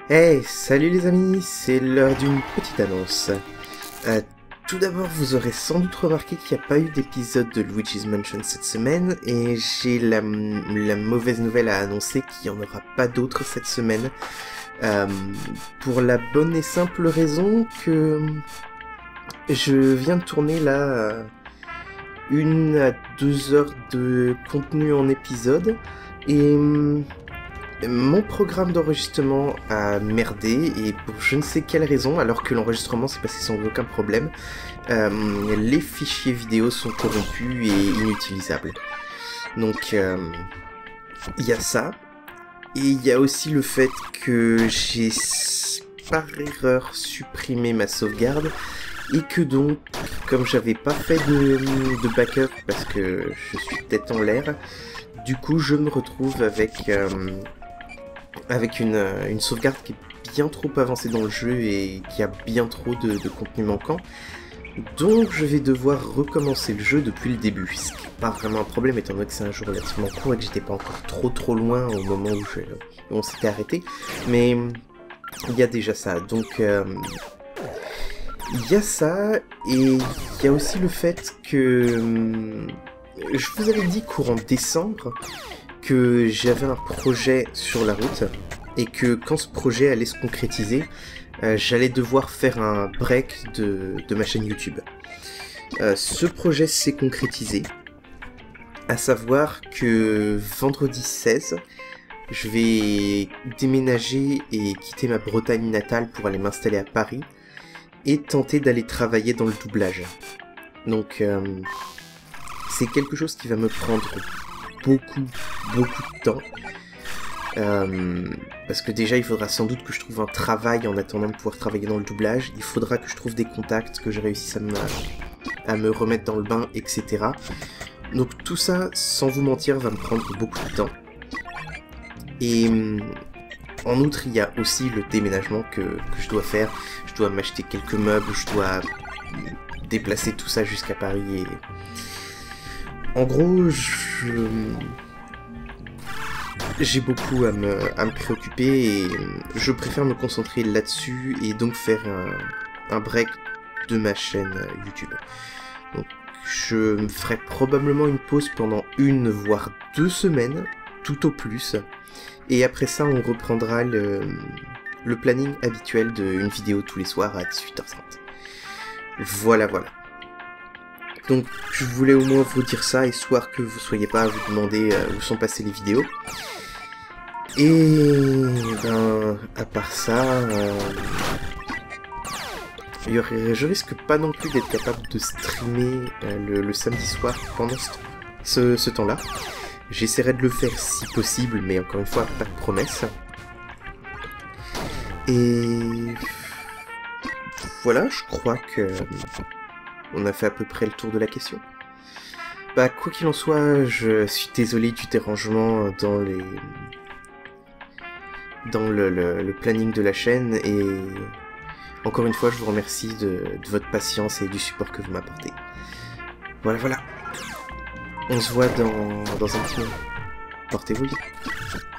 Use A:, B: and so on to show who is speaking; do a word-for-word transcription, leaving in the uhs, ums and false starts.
A: Hey, salut les amis, c'est l'heure d'une petite annonce. Euh, tout d'abord, vous aurez sans doute remarqué qu'il n'y a pas eu d'épisode de Luigi's Mansion cette semaine, et j'ai la, la mauvaise nouvelle à annoncer qu'il n'y en aura pas d'autres cette semaine. Euh, pour la bonne et simple raison que je viens de tourner là euh, une à deux heures de contenu en épisode, et mon programme d'enregistrement a merdé, et pour je ne sais quelle raison, alors que l'enregistrement s'est passé sans aucun problème, euh, les fichiers vidéo sont corrompus et inutilisables. Donc, euh, il y a ça. Et il y a aussi le fait que j'ai par erreur supprimé ma sauvegarde, et que donc, comme j'avais pas fait de, de backup parce que je suis tête en l'air, du coup je me retrouve avec... Euh, avec une, une sauvegarde qui est bien trop avancée dans le jeu et qui a bien trop de, de contenu manquant. Donc je vais devoir recommencer le jeu depuis le début, ce qui n'est pas vraiment un problème étant donné que c'est un jeu relativement court et que j'étais pas encore trop trop loin au moment où, je, où on s'était arrêté. Mais il y a déjà ça, donc euh, il y a ça, et il y a aussi le fait que je vous avais dit courant décembre que j'avais un projet sur la route, et que quand ce projet allait se concrétiser, euh, j'allais devoir faire un break de, de ma chaîne YouTube. Euh, ce projet s'est concrétisé, à savoir que vendredi seize, je vais déménager et quitter ma Bretagne natale pour aller m'installer à Paris, et tenter d'aller travailler dans le doublage. Donc euh, c'est quelque chose qui va me prendre beaucoup, beaucoup de temps. Euh, parce que déjà, il faudra sans doute que je trouve un travail en attendant de pouvoir travailler dans le doublage. Il faudra que je trouve des contacts, que je réussisse à me, à me remettre dans le bain, et cetera. Donc tout ça, sans vous mentir, va me prendre beaucoup de temps. Et en outre, il y a aussi le déménagement que, que je dois faire. Je dois m'acheter quelques meubles, je dois déplacer tout ça jusqu'à Paris et... En gros, je... j'ai beaucoup à me, à me préoccuper, et je préfère me concentrer là-dessus et donc faire un, un break de ma chaîne YouTube. Donc, je me ferai probablement une pause pendant une voire deux semaines, tout au plus. Et après ça, on reprendra le, le planning habituel d'une vidéo tous les soirs à dix-huit heures trente. Voilà, voilà. Donc je voulais au moins vous dire ça, histoire que vous soyez pas à vous demander euh, où sont passées les vidéos. Et ben, à part ça, euh, y aurait, je risque pas non plus d'être capable de streamer euh, le, le samedi soir pendant ce, ce, ce temps-là. J'essaierai de le faire si possible, mais encore une fois, pas de promesse. Et voilà, je crois que... on a fait à peu près le tour de la question. Bah, quoi qu'il en soit, je suis désolé du dérangement dans les... dans le, le, le planning de la chaîne, et encore une fois, je vous remercie de, de votre patience et du support que vous m'apportez. Voilà, voilà. On se voit dans, dans un petit moment. Portez-vous bien.